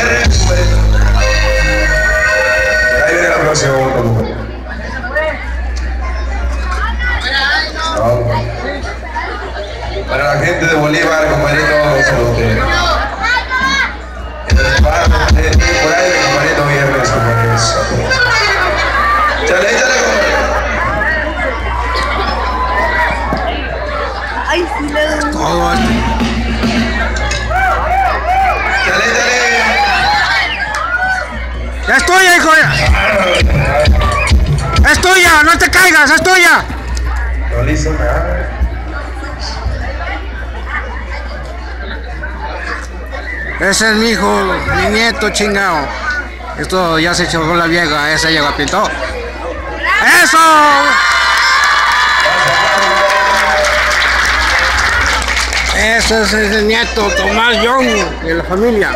Viernes, ahí viene la próxima mujer. Para la gente de Bolívar, compañeritos, ustedes. Por ahí, compañeritos, viernes, compañeros. Chale, compañero. Ay, sí, le Todo ¡ya es tuya, hijo! ¡Es tuya! ¡No te caigas! ¡Es tuya! No le hizo nada. Ese es mi hijo, mi nieto chingado. Esto ya se echó con la vieja, esa llegó a pintó. ¡Eso! Ese es el nieto Tomás Young de la familia.